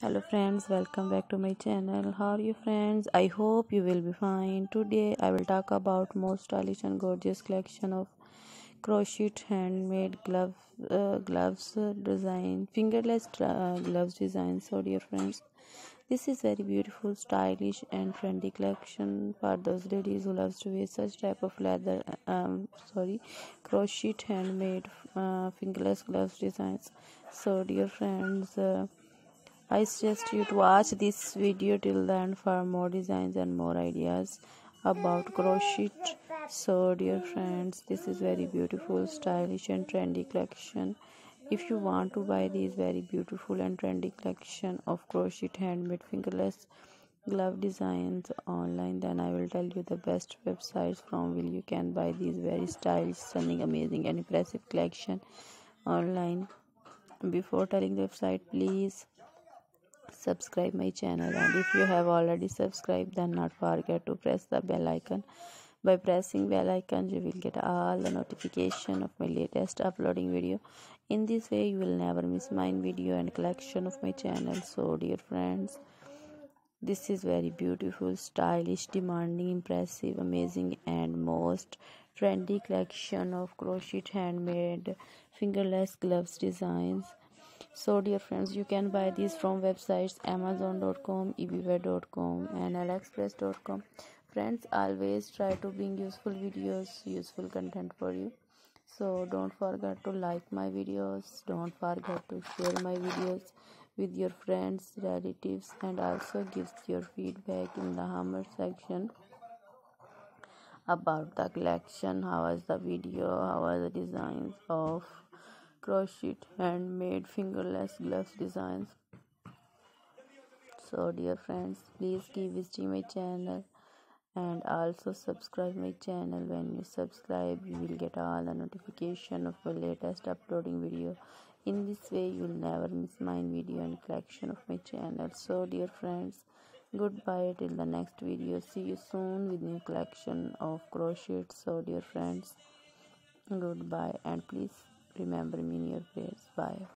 Hello friends, welcome back to my channel. How are you friends? I hope you will be fine. Today I will talk about most stylish and gorgeous collection of crochet handmade gloves design, fingerless gloves design. So dear friends, this is very beautiful, stylish and trendy collection for those ladies who loves to wear such type of crochet handmade fingerless gloves designs. So dear friends, I suggest you to watch this video till the end for more designs and more ideas about crochet. So dear friends, this is very beautiful, stylish and trendy collection. If you want to buy these very beautiful and trendy collection of crochet handmade fingerless glove designs online, then I will tell you the best websites from where you can buy these very stylish, stunning, amazing and impressive collection online. Before telling the website, please subscribe my channel, and if you have already subscribed, then not forget to press the bell icon. By pressing bell icon, you will get all the notification of my latest uploading video. In this way you will never miss my video and collection of my channel. So dear friends, this is very beautiful, stylish, demanding, impressive, amazing and most trendy collection of crochet handmade fingerless gloves designs. So dear friends, you can buy these from websites amazon.com, ebay.com and aliexpress.com. Friends, always try to bring useful videos, useful content for you. So don't forget to like my videos, don't forget to share my videos with your friends, relatives, and also give your feedback in the comment section about the collection. How was the video, how was the designs of crochet handmade fingerless gloves designs. So dear friends, please keep visiting my channel and also subscribe my channel. When you subscribe, you will get all the notification of my latest uploading video. In this way you will never miss my video and collection of my channel. So dear friends, goodbye till the next video. See you soon with new collection of crochet. So dear friends, goodbye, and please remember me in your prayers. Bye.